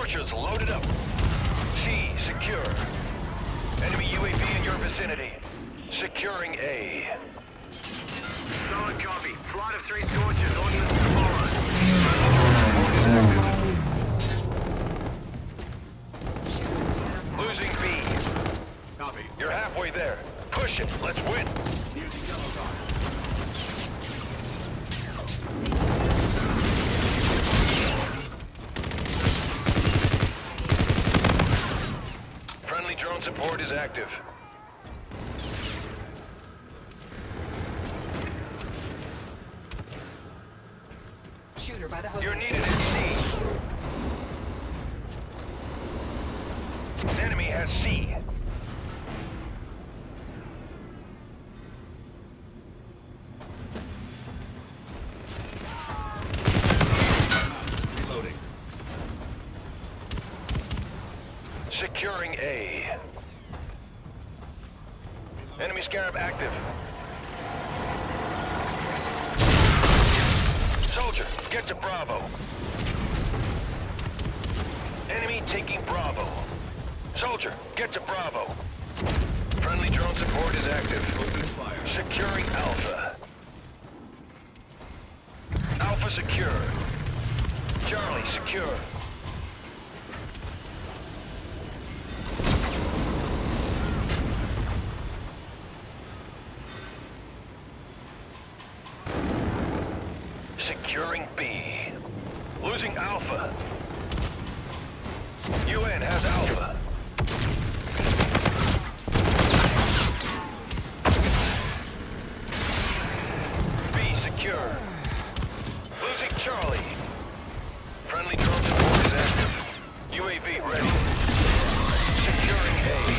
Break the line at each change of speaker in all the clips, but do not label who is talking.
Scorchers loaded up. C, secure. Enemy UAV in your vicinity. Securing A.
Solid copy. Flight of 3 Scorchers, ordnance to follow.
Losing B.
Copy.
You're halfway there. Push it. Let's win.
Using yellow dot.
Friendly drone support is active.
Shooter by the hosting
You're needed
station.
at C. Enemy has C.
Reloading.
Securing A. Enemy Scarab active. Soldier, get to Bravo. Enemy taking Bravo. Soldier, get to Bravo. Friendly drone support is active.
Open fire.
Securing Alpha. Alpha secure. Charlie secure. Securing B. Losing Alpha. UN has Alpha. B secure. Losing Charlie. Friendly drone support is active. UAV ready. Securing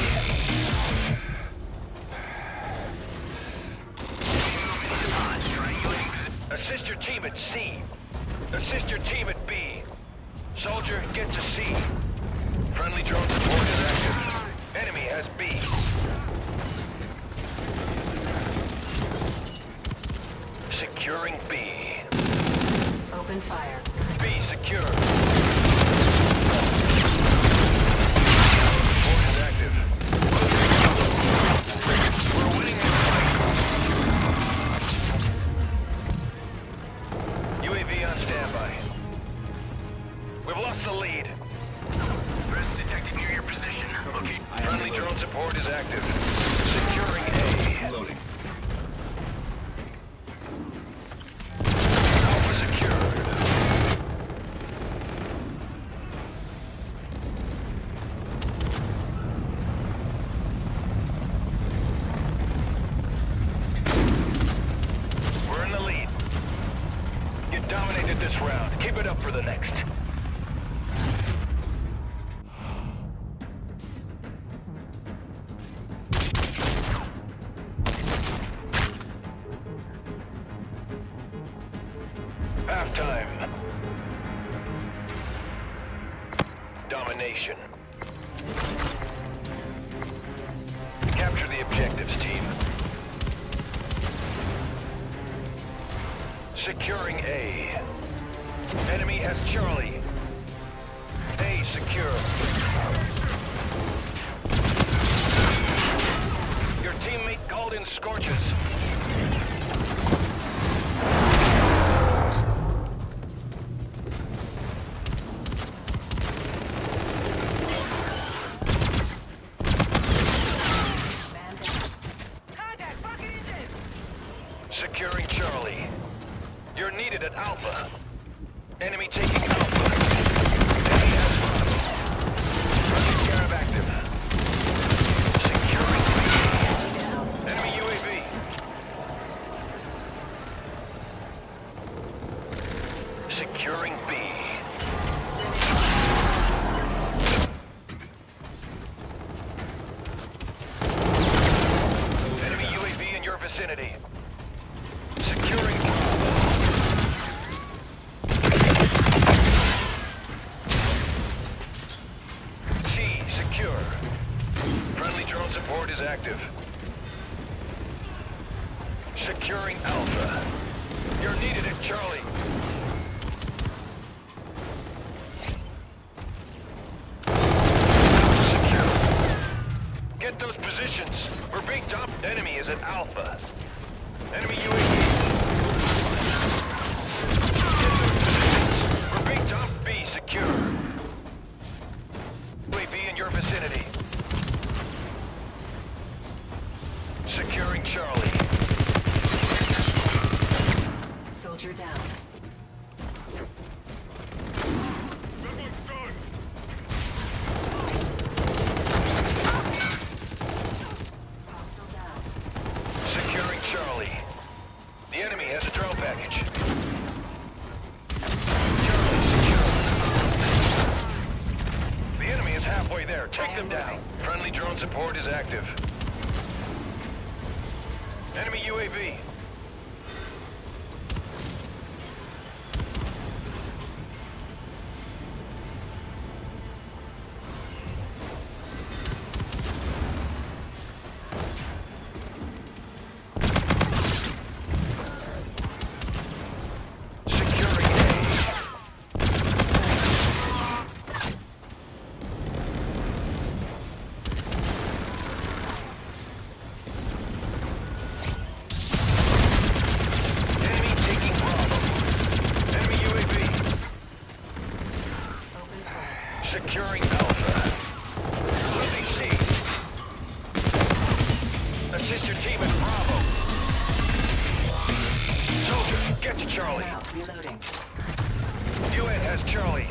A. Assist your team at C. Assist your team at B. Soldier, get to C. Friendly drone support is active. Enemy has B. Securing B.
Open fire.
B secure. Support is active. We're winning this fight. UAV on standby. We've lost the lead.
Threats detected near your position. Okay.
Friendly drone support is active. Securing A.
Reloading.
Alpha secured. We're in the lead. You dominated this round. Keep it up for the next. Halftime. Domination. Capture the objectives, team. Securing A. Enemy has Charlie. A secure. Your teammate called in Scorchers. Securing Charlie. You're needed at Alpha. Enemy taking Alpha. Enemy has Bravo. Friendly Scarab active. Securing B. Enemy UAV. Securing B. Enemy UAV in your vicinity. Securing Bravo. C secure. Friendly drone support is active. Securing Alpha. You're needed at Charlie. positions. We're being dumped. Enemy is at Alpha. Enemy UAV. Get those positions. We're being dumped. B secure. UAV in your vicinity. Securing Charlie.
Soldier down. Hostile down.
Securing Charlie. The enemy has a drone package. Charlie secure. The enemy is halfway there. Take them down. Friendly drone support is active. Enemy UAV. Securing Alpha. Losing C. Assist your team at Bravo. Soldier, get to Charlie.
Out. Reloading.
UN has Charlie.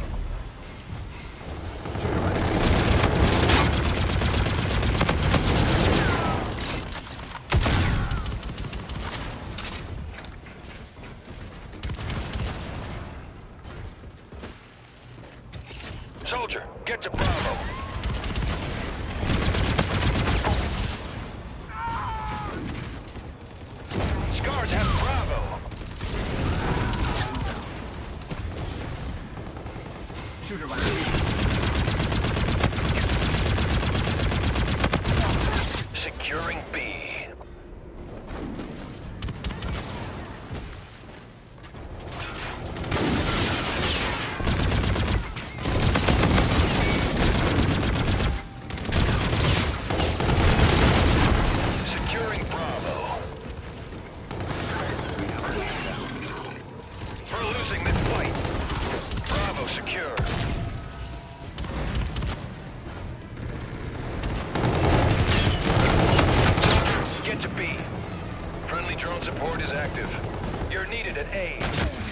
Soldier, get to Bravo. Scars have Bravo.
Shooter by
Securing B. Securing Bravo. We're losing this fight. Bravo secure. Get to B. Friendly drone support is active. You're needed at A.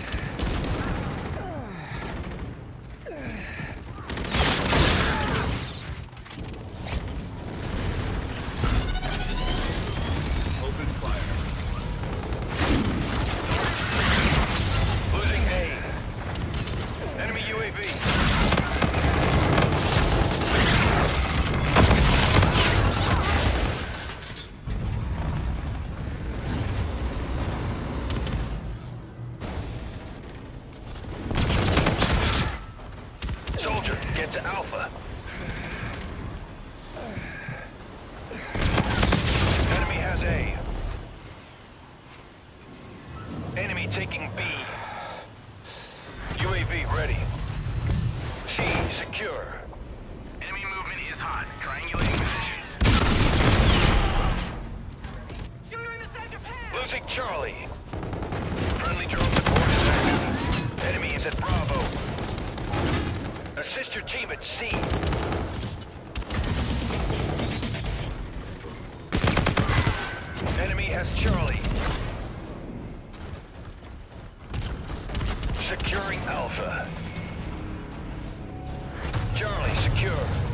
open fire.
Losing A. Enemy UAV. Soldier, get to Alpha. Enemy has A. Enemy taking B. UAV ready. C secure.
Enemy movement is hot. Triangulating positions.
Losing Charlie. Friendly drone support is active. Enemy is at Bravo. Assist your team at C. Enemy has Charlie. Securing Alpha. Charlie secure.